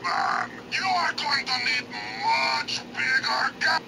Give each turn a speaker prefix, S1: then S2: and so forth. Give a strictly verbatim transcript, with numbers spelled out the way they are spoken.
S1: man. You are going to need much bigger gun.